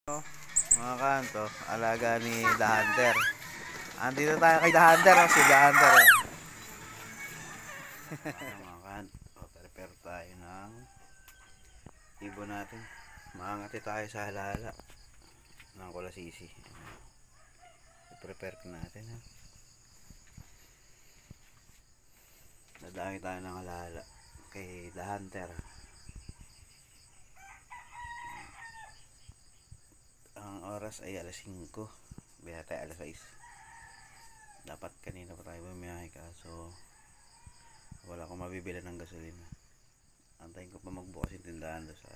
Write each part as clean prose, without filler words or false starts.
Mga kanto, alaga ni The Hunter. Andito tayo kay The Hunter, si The Hunter. Mga kanto, prepare tayo ng ibon natin. Maangati tayo sa halala ng kulasisi. I-prepare natin. Dadami tayo ng halala kay The Hunter. Ang oras ay alas 5. Biya tayo alas 6. Dapat kanina pa tayo bumiyahe kaso wala akong mabibili ng gasolina. Antayin ko pa magbukas yung tindahan doon sa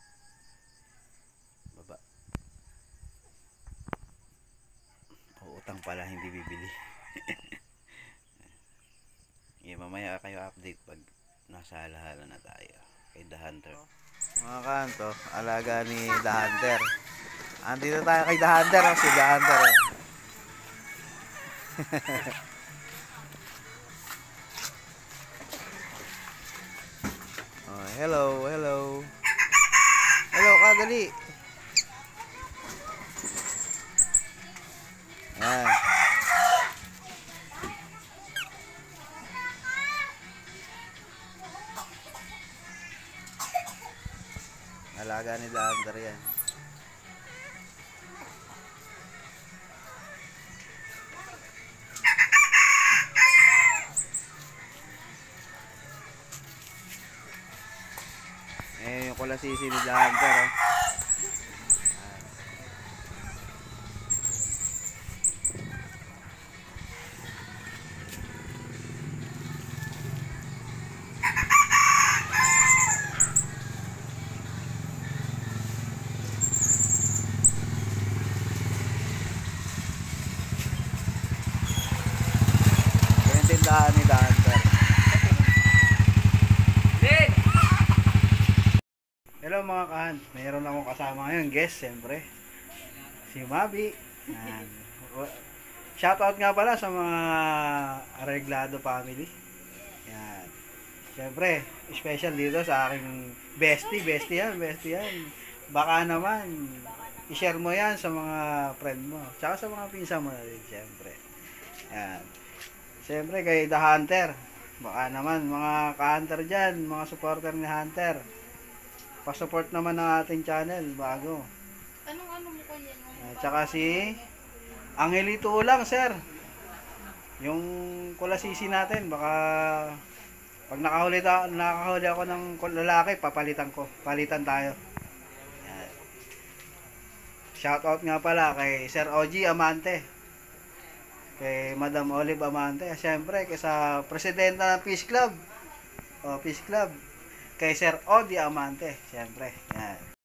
baba. Utang pala, hindi bibili. Mamaya kayo update pag nasa halahala na tayo kay The Hunter. Mga kanto, alaga ni The Hunter. Andito tayo kay The Hunter, si The Hunter. Oh, hello. Hello, kadali. Ayan. Alaga ni The Hunter yan. Yung kulasisi ni The Hunter. Yung tindahan ni The Hunter. Hello mga kahan, mayroon akong kasama ngayon, guest siyempre, si Mabi. Shoutout nga pala sa mga Areglado family. Yan. Siyempre, special dito sa aking bestie yan. Baka naman, i-share mo yan sa mga friend mo, tsaka sa mga pinsan mo na rin, siyempre. Yan. Siyempre kay The Hunter, baka naman mga ka-hunter dyan, mga supporter ni Hunter, pa-support naman ng ating channel bago. Anong mo ko yan? Tsaka si Angelito Ulang, sir. Yung kulasisi natin, baka pag nakahuli ako ng lalaki, palitan tayo. Yan. Shoutout nga pala kay Sir OG Amante, kay Madam Olive Amante, siyempre kay sa presidenta ng Peace Club, kay Sir Odi Amante, siyempre. Yan.